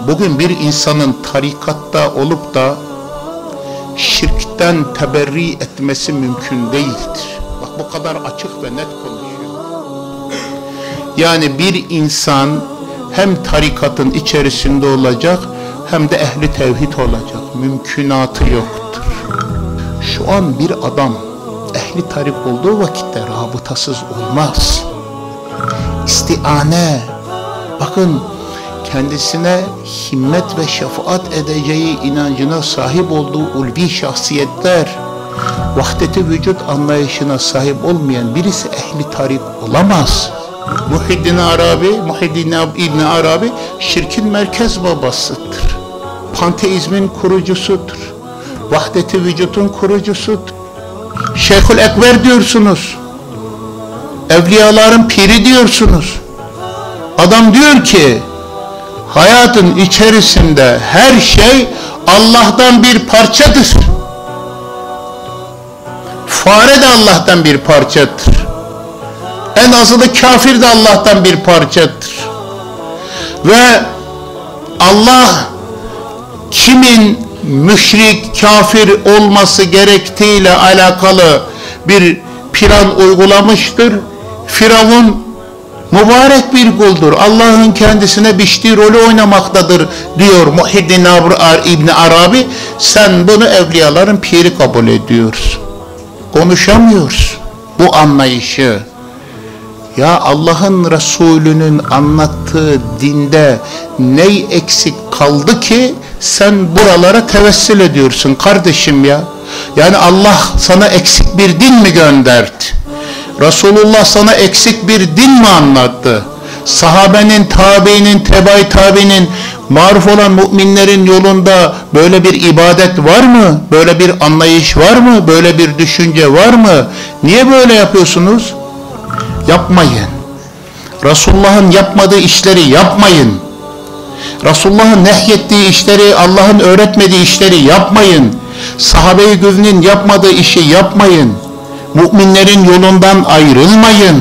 Bugün bir insanın tarikatta olup da şirkten teberri etmesi mümkün değildir. Bak bu kadar açık ve net konuşuyor. Yani bir insan hem tarikatın içerisinde olacak hem de ehli tevhid olacak. Mümkünatı yoktur. Şu an bir adam ehli tarik olduğu vakitte rabıtasız olmaz. İstiane, bakın, kendisine himmet ve şefaat edeceği inancına sahip olduğu ulvi şahsiyetler, vahdet-i vücut anlayışına sahip olmayan birisi ehli tarik olamaz. Muhiddin İbn Arabi şirkin merkez babasıdır. Panteizmin kurucusudur. Vahdet-i vücutun kurucusudur. Şeyhül Ekber diyorsunuz. Evliyaların piri diyorsunuz. Adam diyor ki hayatın içerisinde her şey Allah'tan bir parçadır. Fare de Allah'tan bir parçadır. En azılı kafir de Allah'tan bir parçadır. Ve Allah kimin müşrik, kafir olması gerektiğiyle alakalı bir plan uygulamıştır. Firavun mübarek bir kuldur. Allah'ın kendisine biçtiği rolü oynamaktadır diyor Muhiddin İbn Arabi. Sen bunu evliyaların piri kabul ediyorsun. Konuşamıyoruz bu anlayışı. Ya Allah'ın Resulü'nün anlattığı dinde ney eksik kaldı ki sen buralara tevessül ediyorsun kardeşim ya? Yani Allah sana eksik bir din mi gönderdi? Resulullah sana eksik bir din mi anlattı? Sahabenin, tabiinin, tebe-i tabiinin, maruf olan müminlerin yolunda böyle bir ibadet var mı? Böyle bir anlayış var mı? Böyle bir düşünce var mı? Niye böyle yapıyorsunuz? Yapmayın. Resulullah'ın yapmadığı işleri yapmayın. Resulullah'ın nehyettiği işleri, Allah'ın öğretmediği işleri yapmayın. Sahabe-i güznin yapmadığı işi yapmayın. Müminlerin yolundan ayrılmayın.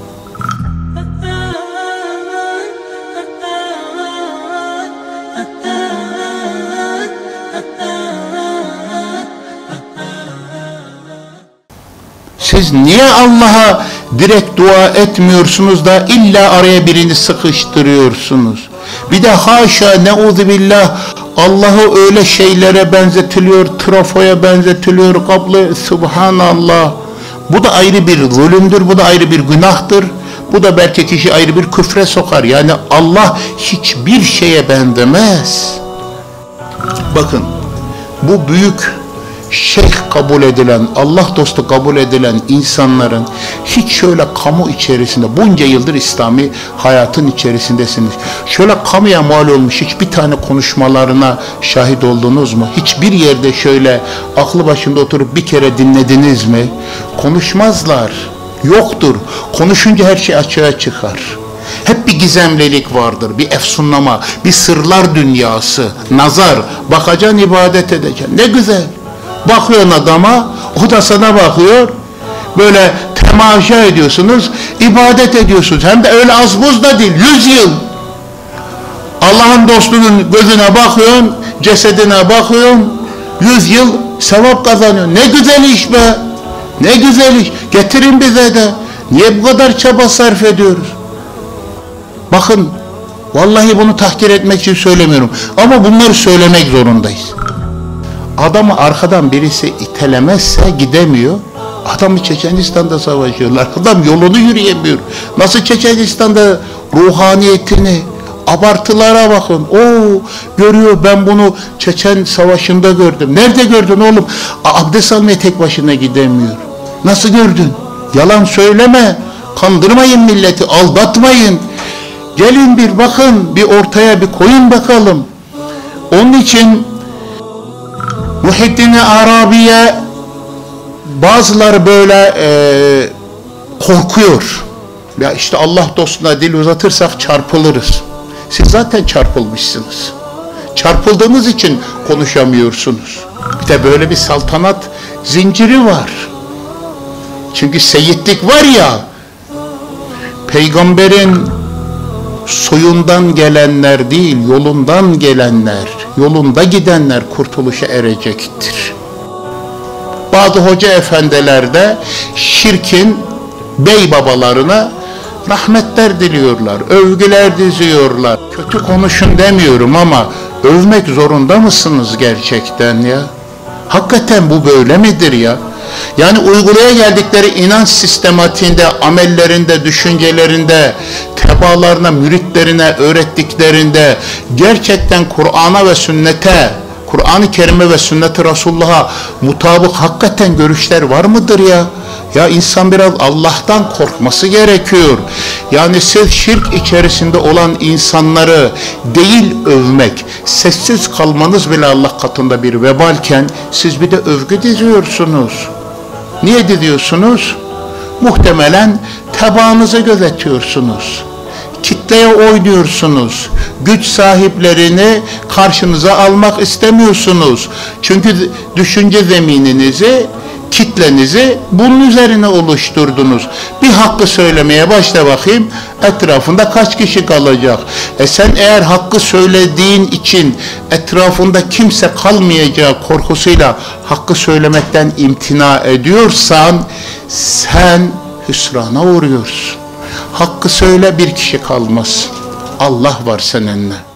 Siz niye Allah'a direkt dua etmiyorsunuz da illa araya birini sıkıştırıyorsunuz? Bir de haşa neuzubillah, Allah'ı öyle şeylere benzetiliyor, trafoya benzetiliyor, kablo, subhanallah. Bu da ayrı bir zulümdür, bu da ayrı bir günahtır. Bu da belki kişi ayrı bir küfre sokar. Yani Allah hiçbir şeye benzemez. Bakın, bu büyük şeyh kabul edilen, Allah dostu kabul edilen insanların hiç şöyle kamu içerisinde, bunca yıldır İslami hayatın içerisindesiniz, şöyle kamuya mal olmuş hiçbir tane konuşmalarına şahit oldunuz mu? Hiçbir yerde şöyle aklı başında oturup bir kere dinlediniz mi? Konuşmazlar, yoktur. Konuşunca her şey açığa çıkar. Hep bir gizemlilik vardır, bir efsunlama, bir sırlar dünyası, nazar, bakacaksın, ibadet edeceksin. Ne güzel. Bakıyorsun adama, o da sana bakıyor, böyle temaşa ediyorsunuz, ibadet ediyorsunuz. Hem de öyle az buz da değil, 100 yıl. Allah'ın dostunun gözüne bakıyorsun, cesedine bakıyorsun, 100 yıl sevap kazanıyorsun. Ne güzel iş be, ne güzel iş. Getirin bize de. Niye bu kadar çaba sarf ediyoruz? Bakın, vallahi bunu tahkir etmek için söylemiyorum, ama bunları söylemek zorundayız. Adamı arkadan birisi itelemezse gidemiyor. Adamı Çeçenistan'da savaşıyorlar. Adam yolunu yürüyemiyor. Nasıl Çeçenistan'da ruhaniyetini, abartılara bakın. Görüyor, ben bunu Çeçen savaşında gördüm. Nerede gördün oğlum? Abdest almaya tek başına gidemiyor. Nasıl gördün? Yalan söyleme. Kandırmayın milleti, aldatmayın. Gelin bir bakın, bir ortaya bir koyun bakalım. Onun için Muhiddin Arabi'ye bazıları böyle korkuyor. Ya işte Allah dostuna dil uzatırsak çarpılırız. Siz zaten çarpılmışsınız. Çarpıldığınız için konuşamıyorsunuz. Bir de böyle bir saltanat zinciri var. Çünkü seyitlik var ya, peygamberin soyundan gelenler değil, yolundan gelenler, yolunda gidenler kurtuluşa erecektir. Bazı hoca efendiler de şirkin bey babalarına rahmetler diliyorlar, övgüler diziyorlar. Kötü konuşun demiyorum ama övmek zorunda mısınız gerçekten ya? Hakikaten bu böyle midir ya? Yani uygulaya geldikleri inanç sistematiğinde, amellerinde, düşüncelerinde, tebaalarına, müritlerine öğrettiklerinde gerçekten Kur'an'a ve sünnete, Kur'an-ı Kerim'e ve sünnet-i Resulullah'a mutabık hakikaten görüşler var mıdır ya? Ya insan biraz Allah'tan korkması gerekiyor. Yani siz şirk içerisinde olan insanları değil övmek, sessiz kalmanız bile Allah katında bir vebalken siz bir de övgü diziyorsunuz. Niye diziyorsunuz? Muhtemelen tebaanızı gözetiyorsunuz. Kitleye oynuyorsunuz. Güç sahiplerini karşınıza almak istemiyorsunuz. Çünkü düşünce zemininizi, kitlenizi bunun üzerine oluşturdunuz. Bir hakkı söylemeye başla bakayım, etrafında kaç kişi kalacak? Sen eğer hakkı söylediğin için etrafında kimse kalmayacağı korkusuyla hakkı söylemekten imtina ediyorsan sen hüsrana uğruyorsun. Hakkı söyle, bir kişi kalmaz. Allah var seninle.